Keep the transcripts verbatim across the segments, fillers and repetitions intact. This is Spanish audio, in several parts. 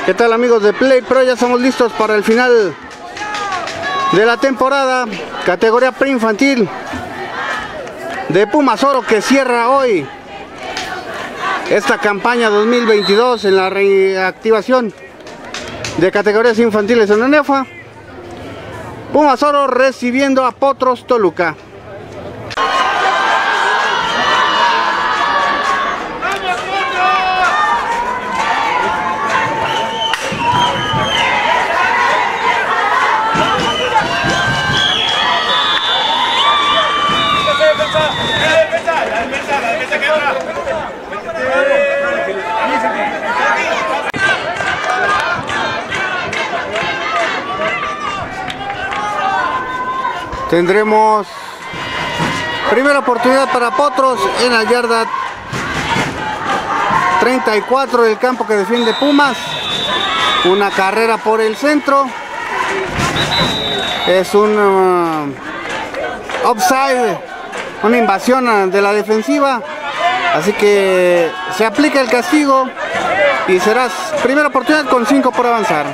¿Qué tal, amigos de Play Pro? Ya estamos listos para el final de la temporada, categoría preinfantil de Pumas Oro, que cierra hoy esta campaña dos mil veintidós en la reactivación de categorías infantiles en la UNEFA. Pumas Oro recibiendo a Potros Toluca. Tendremos primera oportunidad para Potros en la yarda treinta y cuatro del campo que defiende Pumas. Una carrera por el centro. Es un uh, offside, una invasión de la defensiva. Así que se aplica el castigo y será primera oportunidad con cinco por avanzar.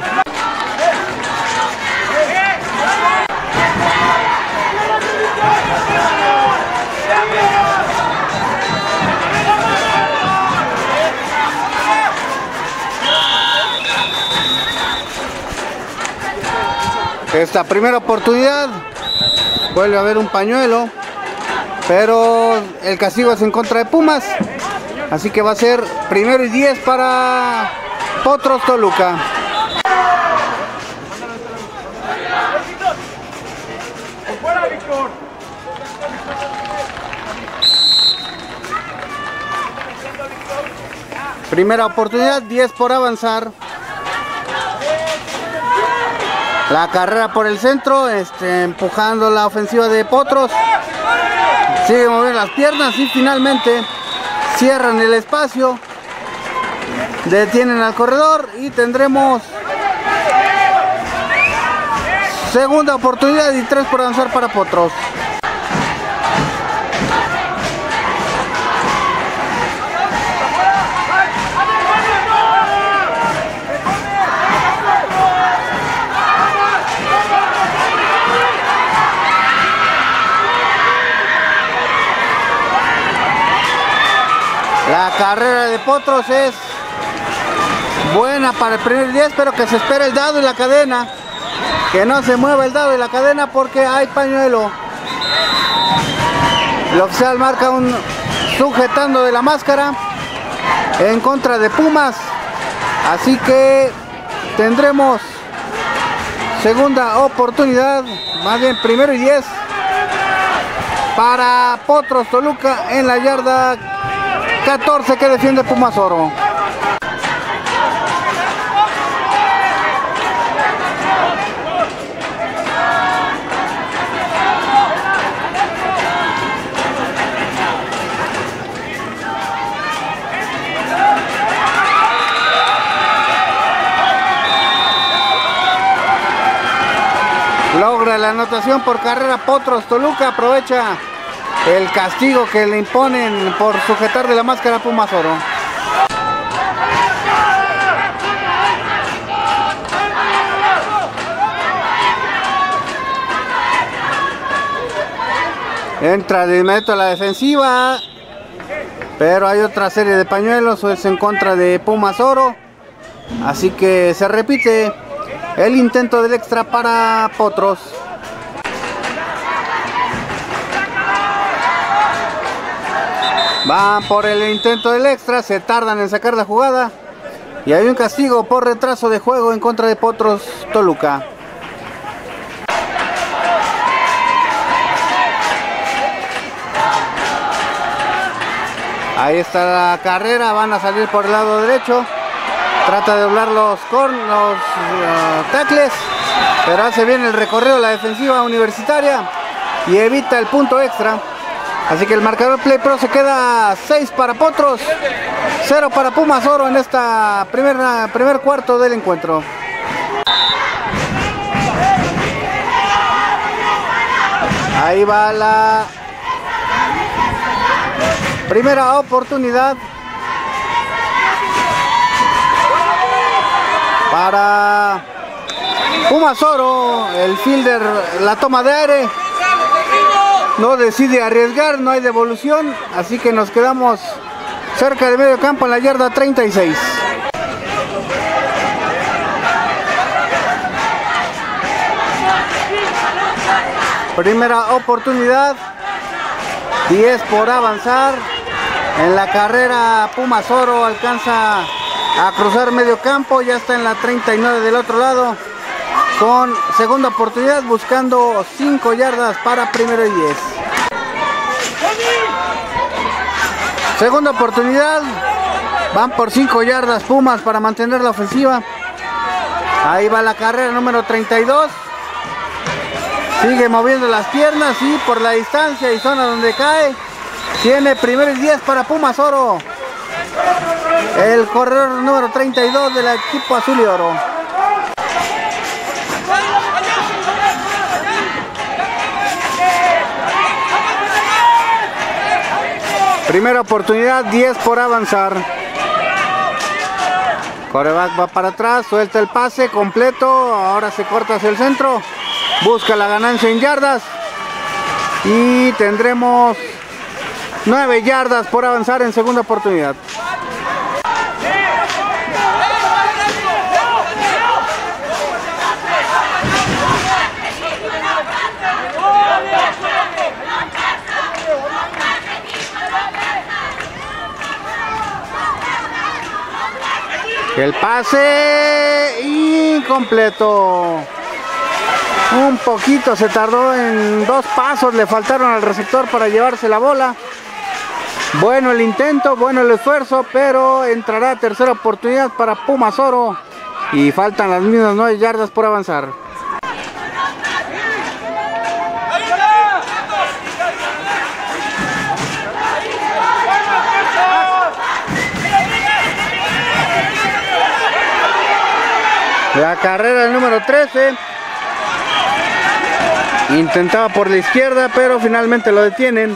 Esta primera oportunidad vuelve a haber un pañuelo, pero el castigo es en contra de Pumas, así que va a ser primero y diez para Potros Toluca. Primera oportunidad, diez por avanzar. La carrera por el centro, este, empujando la ofensiva de Potros. Sigue moviendo las piernas y finalmente cierran el espacio. Detienen al corredor y tendremos segunda oportunidad y tres por avanzar para Potros. La carrera de Potros es buena para el primer diez, pero que se espere el dado y la cadena. Que no se mueva el dado y la cadena porque hay pañuelo. El oficial marca un sujetando de la máscara en contra de Pumas. Así que tendremos segunda oportunidad, más bien primero y diez para Potros Toluca en la yarda catorce que defiende Pumas Oro. Logra la anotación por carrera Potros Toluca, aprovecha el castigo que le imponen por sujetar de la máscara a Pumas Oro. Entra de inmediato a la defensiva, pero hay otra serie de pañuelos, es en contra de Pumas Oro. Así que se repite el intento del extra para Potros. Van por el intento del extra, se tardan en sacar la jugada y hay un castigo por retraso de juego en contra de Potros Toluca. Ahí está la carrera, van a salir por el lado derecho. Trata de doblar los, corn, los uh, tackles, pero hace bien el recorrido de la defensiva universitaria y evita el punto extra. Así que el marcador Play Pro se queda seis para Potros, cero para Pumas Oro en esta primera, primer cuarto del encuentro. Ahí va la primera oportunidad. para Pumas Oro. El fielder, la toma de aire, no decide arriesgar, no hay devolución, así que nos quedamos cerca de medio campo en la yarda treinta y seis. Primera oportunidad, diez por avanzar. En la carrera Pumas Oro alcanza a cruzar medio campo, ya está en la treinta y nueve del otro lado, con segunda oportunidad buscando cinco yardas para primero y diez. Segunda oportunidad, van por cinco yardas Pumas para mantener la ofensiva. Ahí va la carrera número treinta y dos. Sigue moviendo las piernas y por la distancia y zona donde cae, tiene primero y diez para Pumas Oro. El corredor número treinta y dos del equipo azul y oro. Primera oportunidad, diez por avanzar. Quarterback va para atrás, suelta el pase completo, ahora se corta hacia el centro. Busca la ganancia en yardas y tendremos nueve yardas por avanzar en segunda oportunidad. El pase incompleto. Un poquito se tardó, en dos pasos le faltaron al receptor para llevarse la bola. Bueno el intento, bueno el esfuerzo, pero entrará tercera oportunidad para Pumas Oro y faltan las mismas nueve yardas por avanzar. La carrera del número trece. Intentaba por la izquierda, pero finalmente lo detienen.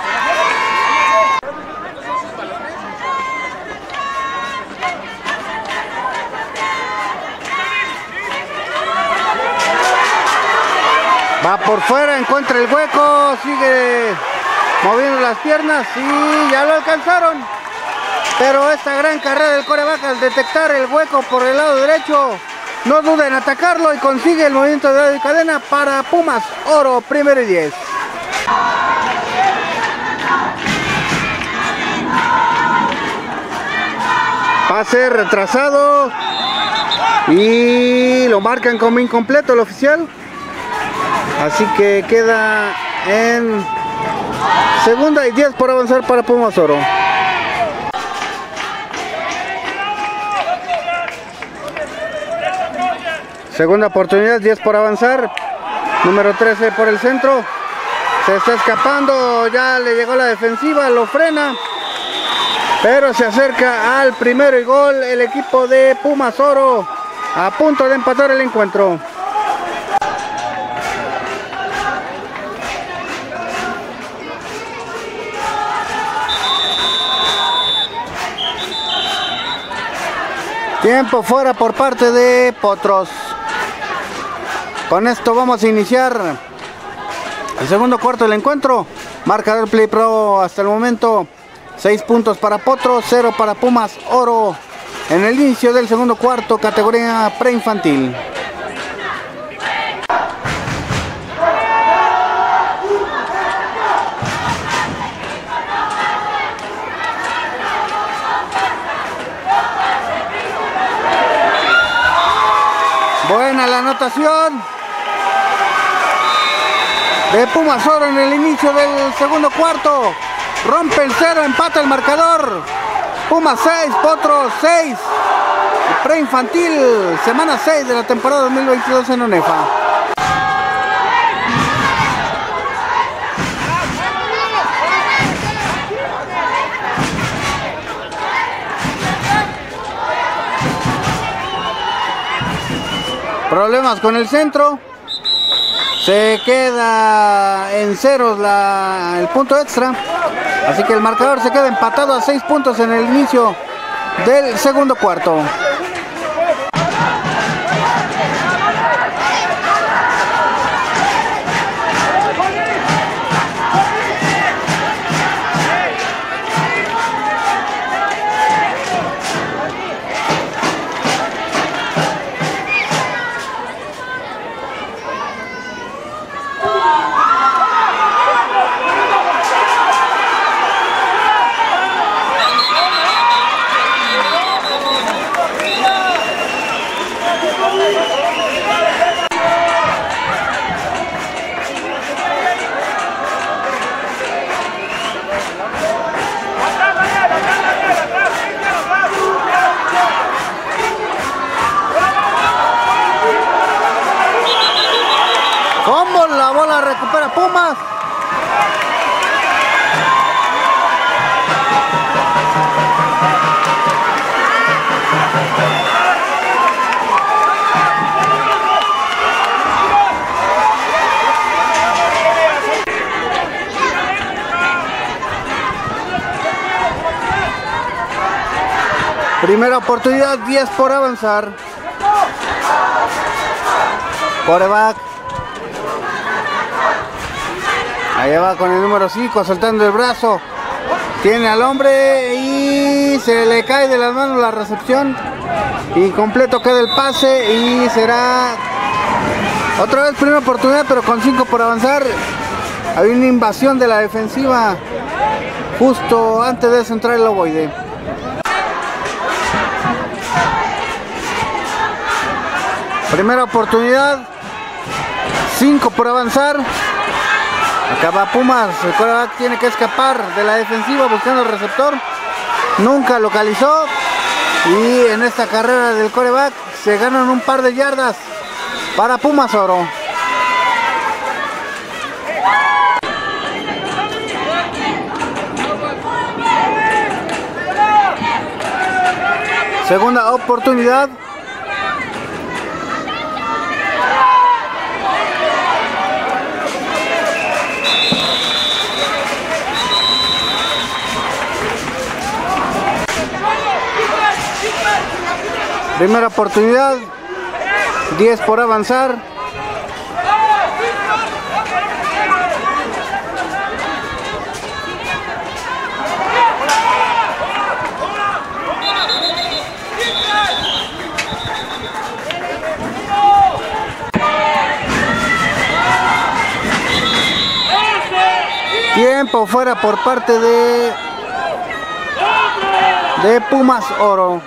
Va por fuera, encuentra el hueco, sigue moviendo las piernas y ya lo alcanzaron. Pero esta gran carrera del quarterback al detectar el hueco por el lado derecho, no duda en atacarlo y consigue el movimiento de lado y cadena para Pumas Oro, primero y diez. Pase retrasado y lo marcan como incompleto el oficial. Así que queda en segunda y diez por avanzar para Pumas Oro. Segunda oportunidad, diez por avanzar. Número trece por el centro. Se está escapando, ya le llegó la defensiva, lo frena. Pero se acerca al primero y gol el equipo de Pumas Oro, a punto de empatar el encuentro. Tiempo fuera por parte de Potros. Con esto vamos a iniciar el segundo cuarto del encuentro. Marcador Play Pro hasta el momento: seis puntos para Potros, cero para Pumas Oro. En el inicio del segundo cuarto, categoría preinfantil. Buena la anotación de Pumas Oro en el inicio del segundo cuarto. Rompe el cero, empata el marcador. Pumas seis, Potros seis. Preinfantil, semana seis de la temporada dos mil veintidós en ONEFA. Problemas con el centro. Se queda en ceros la, el punto extra. Así que el marcador se queda empatado a seis puntos en el inicio del segundo cuarto. recupera Pumas. Primera oportunidad, diez por avanzar. Quarterback. Ahí va con el número cinco, soltando el brazo. Tiene al hombre y se le cae de las manos la recepción. Incompleto queda el pase y será otra vez primera oportunidad, pero con cinco por avanzar. Hay una invasión de la defensiva justo antes de centrar el ovoide. Primera oportunidad, cinco por avanzar. Acá va Pumas, el quarterback tiene que escapar de la defensiva buscando el receptor. Nunca localizó. Y en esta carrera del quarterback se ganan un par de yardas para Pumas Oro. Segunda oportunidad. Primera oportunidad, diez por avanzar. Tiempo fuera por parte de, de Pumas Oro.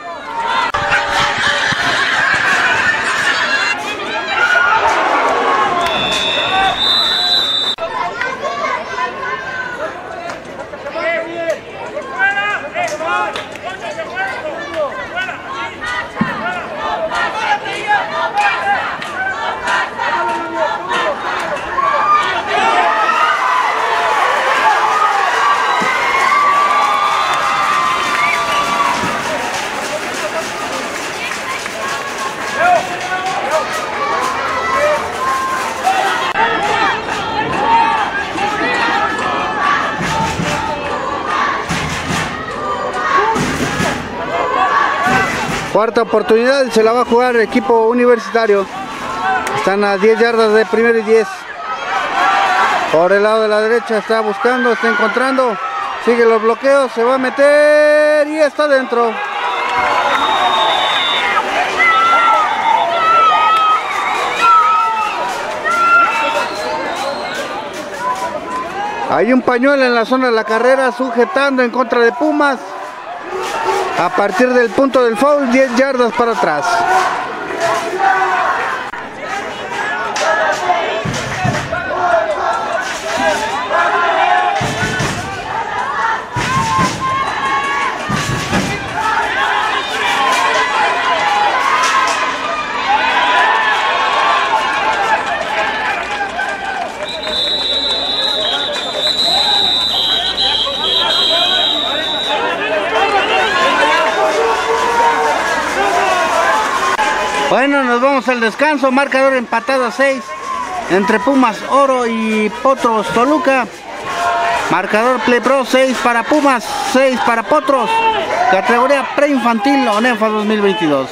Cuarta oportunidad, se la va a jugar el equipo universitario. Están a diez yardas de primero y diez. Por el lado de la derecha está buscando, está encontrando. Sigue los bloqueos, se va a meter y está dentro. Hay un pañuelo en la zona de la carrera sujetando en contra de Pumas. A partir del punto del foul, diez yardas para atrás. Bueno, nos vamos al descanso, marcador empatado a seis entre Pumas Oro y Potros Toluca. Marcador Play Pro, seis para Pumas, seis para Potros. Categoría preinfantil ONEFA dos mil veintidós.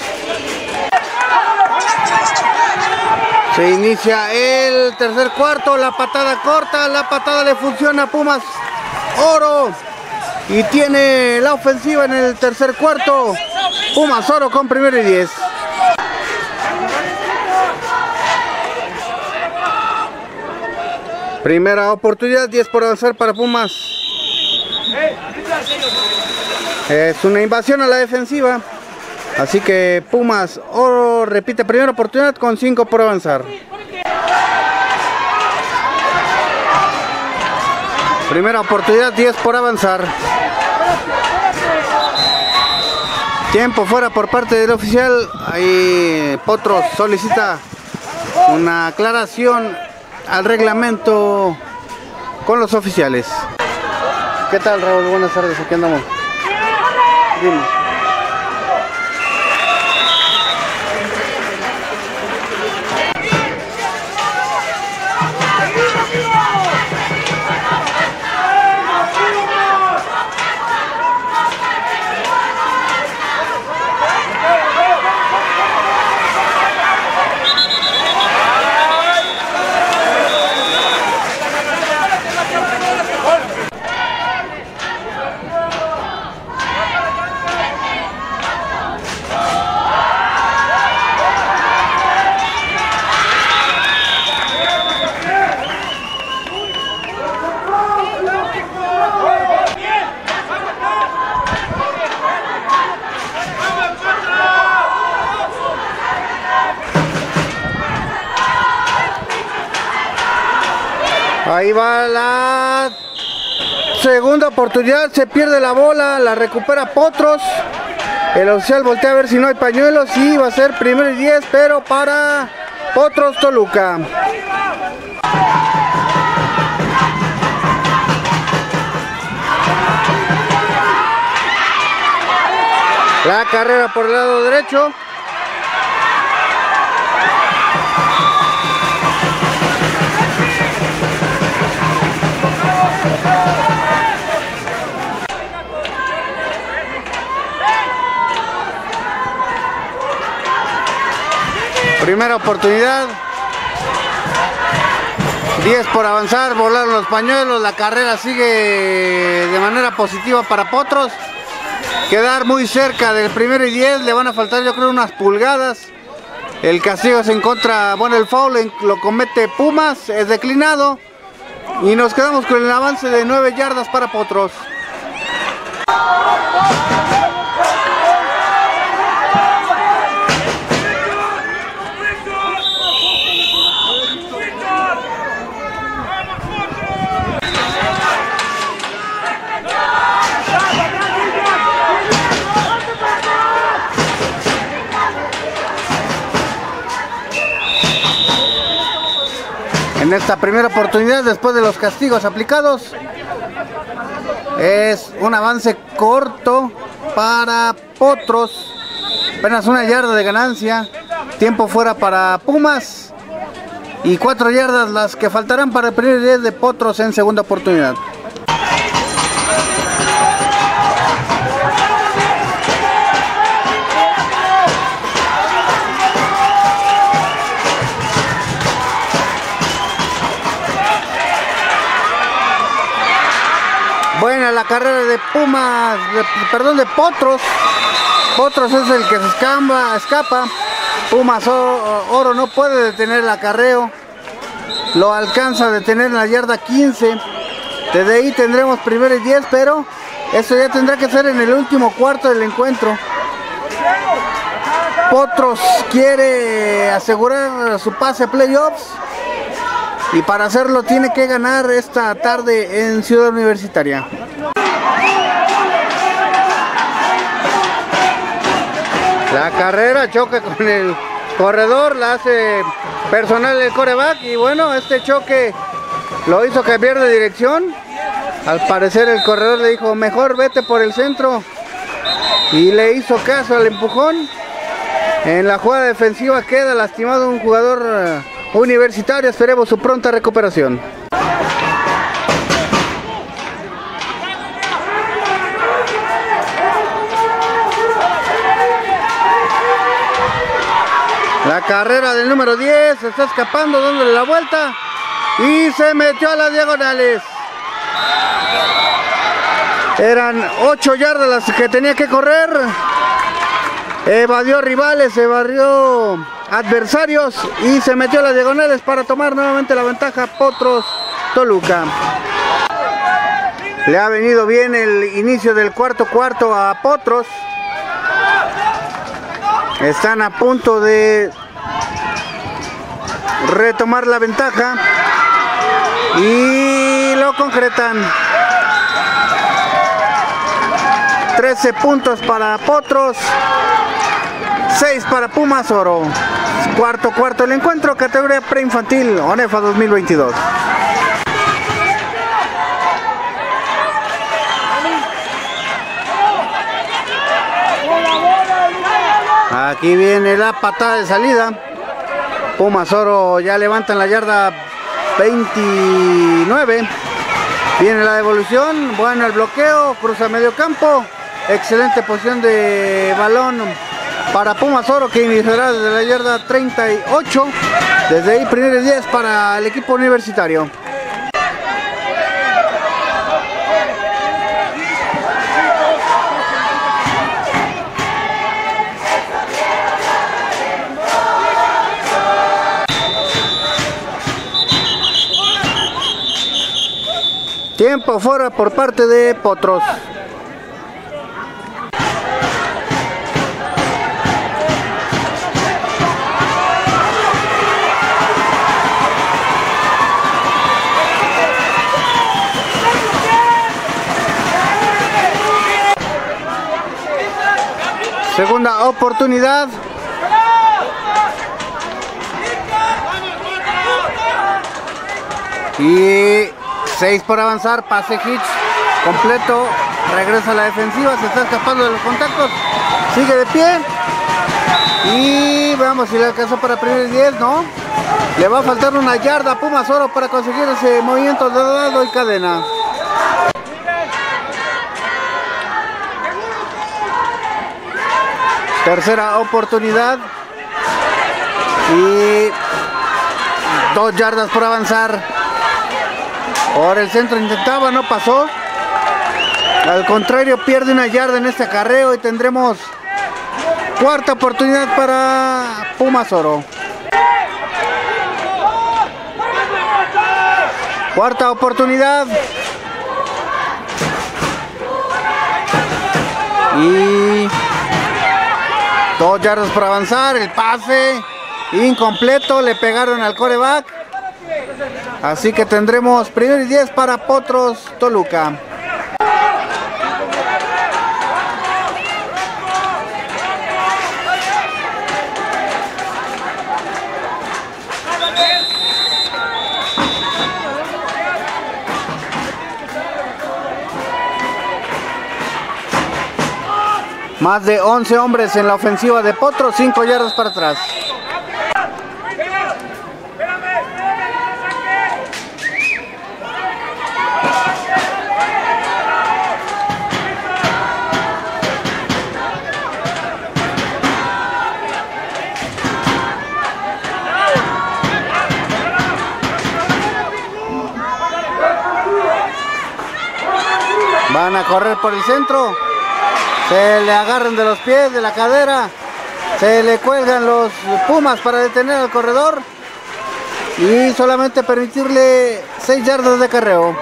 Se inicia el tercer cuarto, la patada corta, la patada le funciona a Pumas Oro. Y tiene la ofensiva en el tercer cuarto. Pumas Oro con primero y diez. Primera oportunidad, diez por avanzar para Pumas. Es una invasión a la defensiva. Así que Pumas Oro repite primera oportunidad con cinco por avanzar. Primera oportunidad, diez por avanzar. Tiempo fuera por parte del oficial. Ahí Potros solicita una aclaración al reglamento con los oficiales. ¿Qué tal, Raúl? Buenas tardes, aquí andamos. Dime. Ahí va la segunda oportunidad, se pierde la bola, la recupera Potros. El oficial voltea a ver si no hay pañuelos y va a ser primero y diez, pero para Potros Toluca. La carrera por el lado derecho. Primera oportunidad, diez por avanzar, volaron los pañuelos, la carrera sigue de manera positiva para Potros. Quedar muy cerca del primero y diez, le van a faltar yo creo unas pulgadas. El castigo es en contra, bueno el foul lo comete Pumas, es declinado. Y nos quedamos con el avance de nueve yardas para Potros. En esta primera oportunidad, después de los castigos aplicados, es un avance corto para Potros, apenas una yarda de ganancia, tiempo fuera para Pumas y cuatro yardas las que faltarán para el primer diez de Potros en segunda oportunidad. Buena la carrera de Pumas, de, perdón, de Potros. Potros es el que se escapa, escapa. Pumas Oro, Oro no puede detener el acarreo. Lo alcanza a detener en la yarda quince. Desde ahí tendremos primero y diez, pero eso ya tendrá que ser en el último cuarto del encuentro. Potros quiere asegurar su pase a playoffs. Y para hacerlo tiene que ganar esta tarde en Ciudad Universitaria. La carrera choca con el corredor, la hace personal el quarterback. Y bueno, este choque lo hizo cambiar de dirección. Al parecer el corredor le dijo, mejor vete por el centro. Y le hizo caso al empujón. En la jugada defensiva queda lastimado un jugador universitario, esperemos su pronta recuperación. La carrera del número diez se está escapando, dándole la vuelta y se metió a las diagonales. Eran ocho yardas las que tenía que correr. Evadió rivales, evadió adversarios y se metió a las diagonales para tomar nuevamente la ventaja Potros Toluca. Le ha venido bien el inicio del cuarto cuarto a Potros. Están a punto de retomar la ventaja y lo concretan. trece puntos para Potros, seis para Pumas Oro. Cuarto cuarto el encuentro, categoría preinfantil, ONEFA dos mil veintidós. Aquí viene la patada de salida. Pumas Oro ya levanta en la yarda veintinueve. Viene la devolución, bueno el bloqueo, cruza medio campo. Excelente posición de balón para Pumas Oro, que iniciará desde la yarda treinta y ocho. Desde ahí primer y diez para el equipo universitario. Tiempo fuera por parte de Potros. Segunda oportunidad. Y seis por avanzar, pase hitch completo, regresa a la defensiva, se está escapando de los contactos, sigue de pie y veamos si le alcanzó para primer diez, no, le va a faltar una yarda a Pumas Oro para conseguir ese movimiento de dado y cadena. Tercera oportunidad y dos yardas por avanzar. Por el centro intentaba, no pasó. Al contrario, pierde una yarda en este acarreo y tendremos cuarta oportunidad para Pumas Oro. Cuarta oportunidad. Y dos yardas por avanzar. El pase incompleto, le pegaron al quarterback. Así que tendremos primer y diez para Potros Toluca. Más de once hombres en la ofensiva de Potros, cinco yardas para atrás. Van a correr por el centro, se le agarran de los pies, de la cadera, se le cuelgan los Pumas para detener al corredor y solamente permitirle seis yardas de acarreo.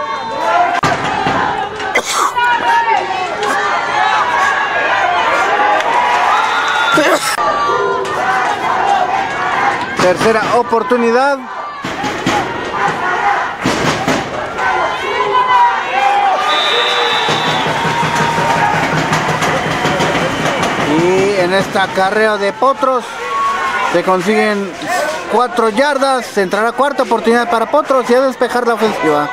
Tercera oportunidad. Y en este acarreo de Potros se consiguen cuatro yardas. Se entrará cuarta oportunidad para Potros y a despejar la ofensiva.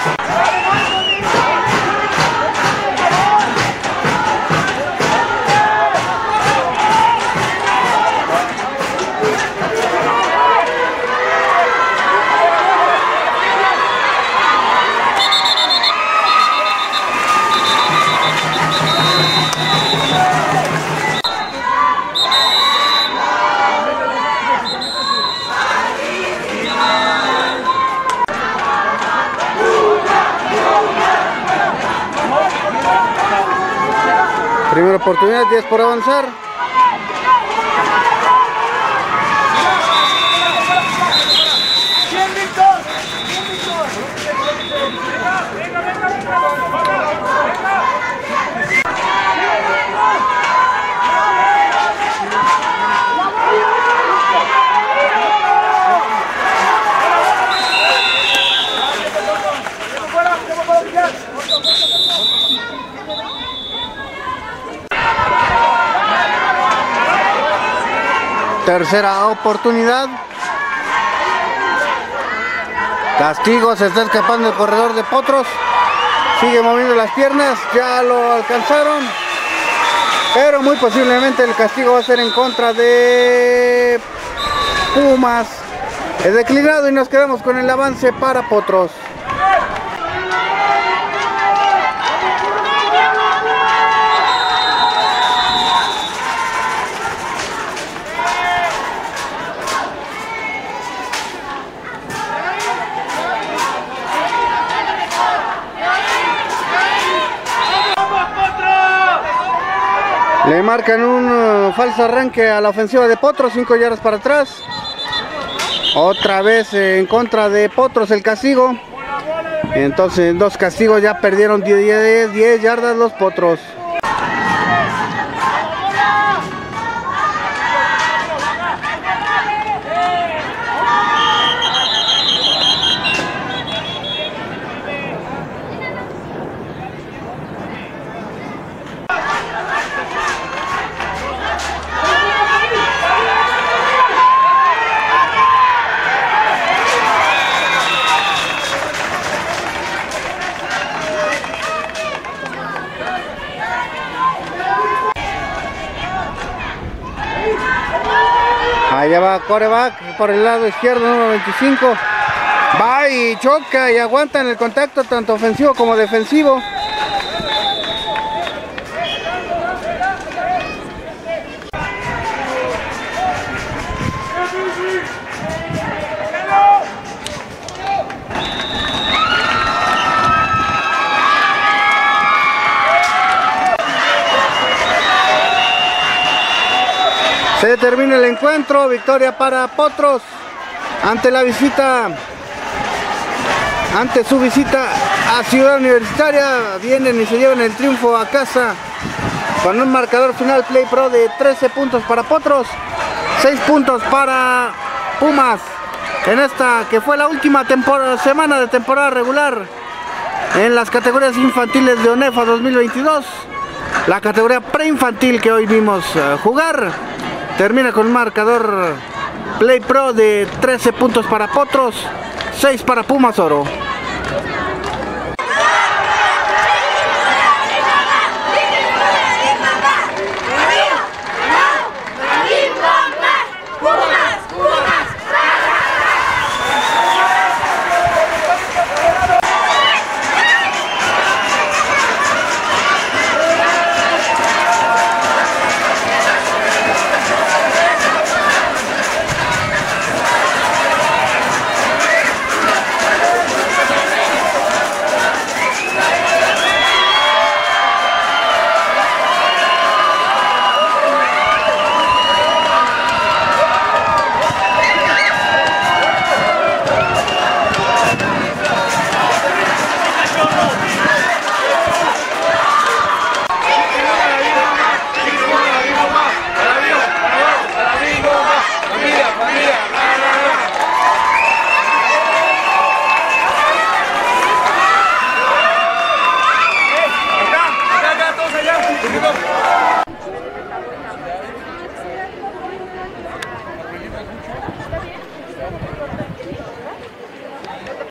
Primera oportunidad, diez por avanzar. Tercera oportunidad. Castigo, se está escapando el corredor de Potros. Sigue moviendo las piernas, ya lo alcanzaron. Pero muy posiblemente el castigo va a ser en contra de Pumas. Es declinado y nos quedamos con el avance para Potros. Le marcan un uh, falso arranque a la ofensiva de Potros, cinco yardas para atrás. Otra vez eh, en contra de Potros el castigo. Entonces dos castigos, ya perdieron diez yardas los Potros. Allá va quarterback por el lado izquierdo, número veinticinco. Va y choca y aguanta en el contacto tanto ofensivo como defensivo. Se termina el encuentro, victoria para Potros ante la visita, ante su visita a Ciudad Universitaria. Vienen y se llevan el triunfo a casa con un marcador final Play Pro de trece puntos para Potros, seis puntos para Pumas en esta que fue la última temporada, semana de temporada regular en las categorías infantiles de ONEFA dos mil veintidós. La categoría preinfantil que hoy vimos uh, jugar termina con un marcador Play Pro de trece puntos para Potros, seis para Pumas Oro.